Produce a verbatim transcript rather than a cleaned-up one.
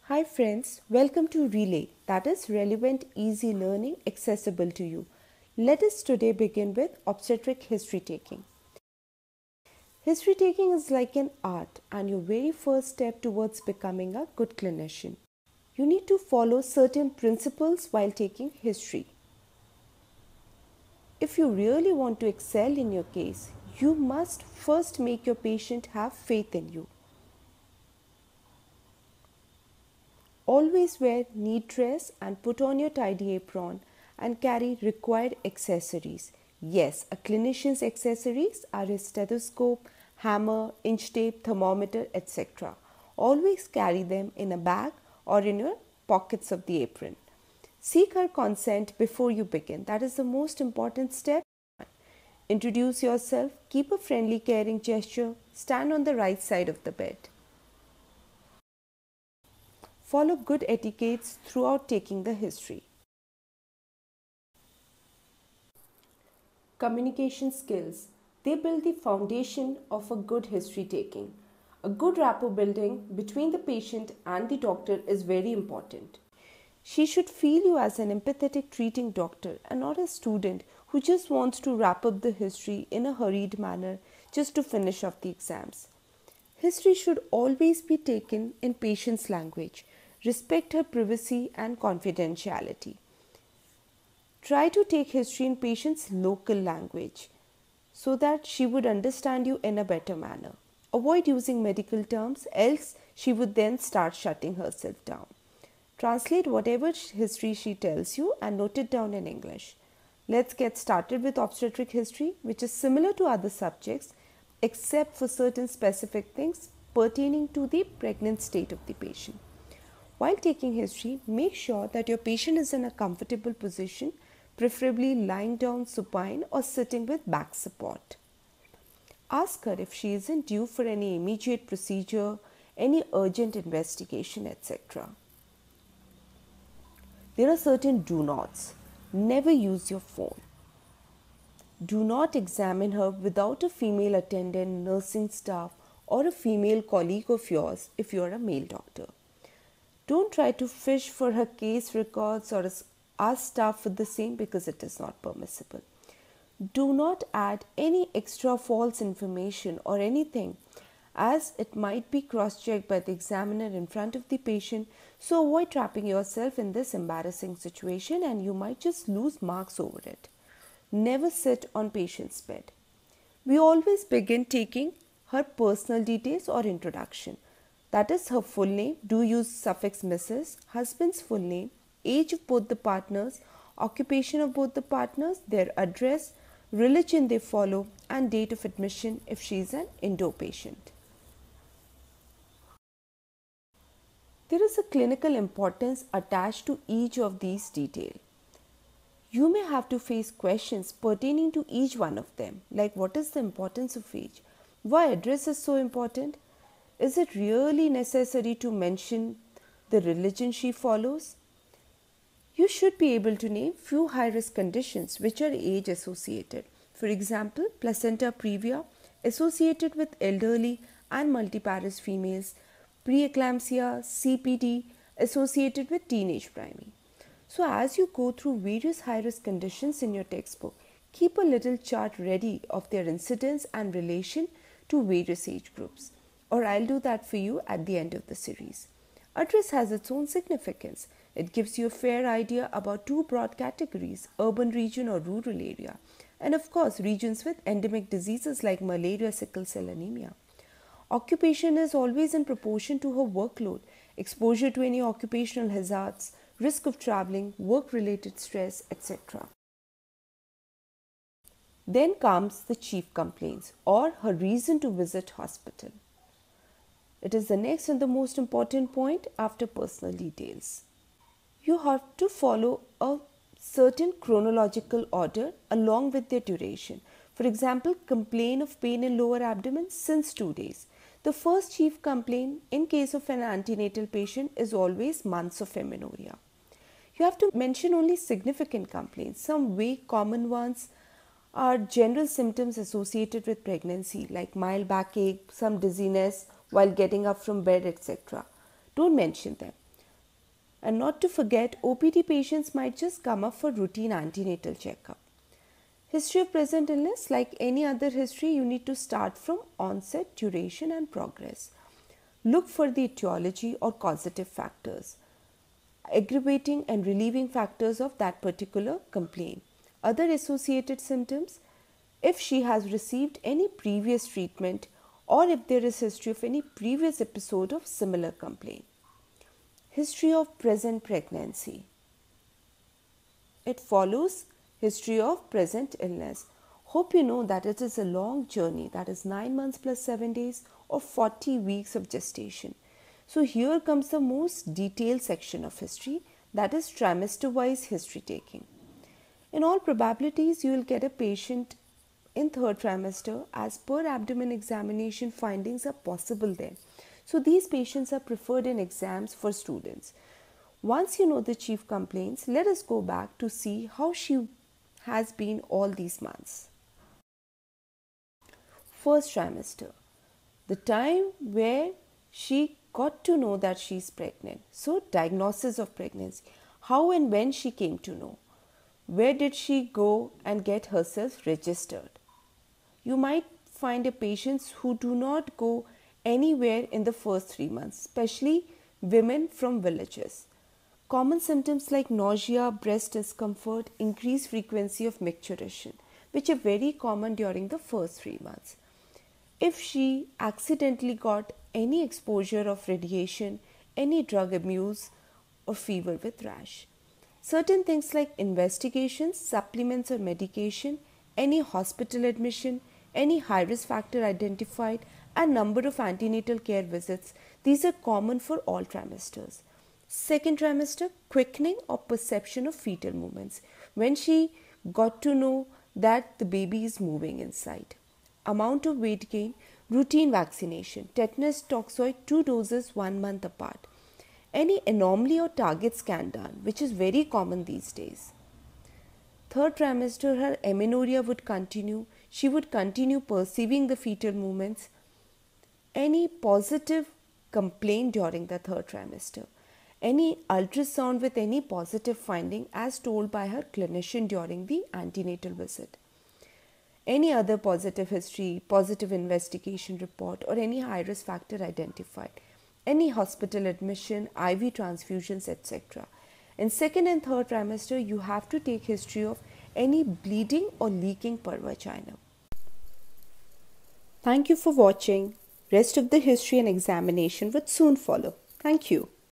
Hi friends, welcome to Relay, that is relevant, easy learning, accessible to you. Let us today begin with obstetric history taking. History taking is like an art and your very first step towards becoming a good clinician. You need to follow certain principles while taking history. If you really want to excel in your case, you must first make your patient have faith in you. Always wear neat dress and put on your tidy apron and carry required accessories. Yes, a clinician's accessories are his stethoscope, hammer, inch tape, thermometer, et cetera. Always carry them in a bag or in your pockets of the apron. Seek her consent before you begin. That is the most important step. Introduce yourself, keep a friendly, caring gesture, stand on the right side of the bed. Follow good etiquettes throughout taking the history. Communication skills. They build the foundation of a good history taking. A good rapport building between the patient and the doctor is very important. She should feel you as an empathetic treating doctor and not a student who just wants to wrap up the history in a hurried manner just to finish off the exams. History should always be taken in patient's language. Respect her privacy and confidentiality. Try to take history in patient's local language so that she would understand you in a better manner. Avoid using medical terms, else she would then start shutting herself down. Translate whatever history she tells you and note it down in English. Let's get started with obstetric history, which is similar to other subjects except for certain specific things pertaining to the pregnant state of the patient. While taking history, make sure that your patient is in a comfortable position, preferably lying down supine or sitting with back support. Ask her if she isn't due for any immediate procedure, any urgent investigation, et cetera. There are certain do nots. Never use your phone. Do not examine her without a female attendant, nursing staff, or a female colleague of yours if you are a male doctor. Don't try to fish for her case records or ask staff for the same because it is not permissible. Do not add any extra false information or anything as it might be cross-checked by the examiner in front of the patient, so avoid trapping yourself in this embarrassing situation and you might just lose marks over it. Never sit on patient's bed. We always begin taking her personal details or introduction. That is her full name. Do use suffix Missus Husband's full name, age of both the partners, occupation of both the partners, their address, religion they follow, and date of admission if she is an Indo patient. There is a clinical importance attached to each of these details. You may have to face questions pertaining to each one of them, like what is the importance of each? Why address is so important? Is it really necessary to mention the religion she follows? You should be able to name few high-risk conditions which are age-associated. For example, placenta previa associated with elderly and multiparous females, preeclampsia, C P D associated with teenage priming. So as you go through various high-risk conditions in your textbook, keep a little chart ready of their incidence and relation to various age groups. Or I'll do that for you at the end of the series. Address has its own significance. It gives you a fair idea about two broad categories, urban region or rural area, and of course regions with endemic diseases like malaria, sickle cell anemia. Occupation is always in proportion to her workload, exposure to any occupational hazards, risk of traveling, work-related stress, et cetera. Then comes the chief complaints or her reason to visit hospital. It is the next and the most important point after personal details. You have to follow a certain chronological order along with their duration. For example, complain of pain in lower abdomen since two days. The first chief complaint in case of an antenatal patient is always months of amenorrhea. You have to mention only significant complaints. Some vague common ones are general symptoms associated with pregnancy like mild backache, some dizziness while getting up from bed, et cetera. Don't mention them. And not to forget, O P D patients might just come up for routine antenatal checkup. History of present illness, like any other history, you need to start from onset, duration and progress. Look for the etiology or causative factors, aggravating and relieving factors of that particular complaint. Other associated symptoms, if she has received any previous treatment or if there is history of any previous episode of similar complaint. History of present pregnancy. It follows history of present illness. Hope you know that it is a long journey, that is nine months plus seven days or forty weeks of gestation. So here comes the most detailed section of history, that is trimester wise history taking. In all probabilities, you will get a patient in third trimester as per abdomen examination findings are possible there. So these patients are preferred in exams for students. Once you know the chief complaints, let us go back to see how she has been all these months. First trimester, the time where she got to know that she is pregnant. So diagnosis of pregnancy, how and when she came to know. Where did she go and get herself registered? You might find a patients who do not go anywhere in the first three months, especially women from villages. Common symptoms like nausea, breast discomfort, increased frequency of micturition, which are very common during the first three months. If she accidentally got any exposure of radiation, any drug abuse or fever with rash. Certain things like investigations, supplements or medication, any hospital admission, any high risk factor identified and number of antenatal care visits, these are common for all trimesters. Second trimester, quickening or perception of fetal movements, when she got to know that the baby is moving inside. Amount of weight gain, routine vaccination, tetanus toxoid, two doses one month apart. Any anomaly or target scan done, which is very common these days. Third trimester, her amenorrhea would continue. She would continue perceiving the fetal movements. Any positive complaint during the third trimester. Any ultrasound with any positive finding as told by her clinician during the antenatal visit. Any other positive history, positive investigation report or any high risk factor identified. Any hospital admission, I V transfusions, et cetera. In second and third trimester, you have to take history of any bleeding or leaking per vagina. Thank you for watching. Rest of the history and examination would soon follow. Thank you.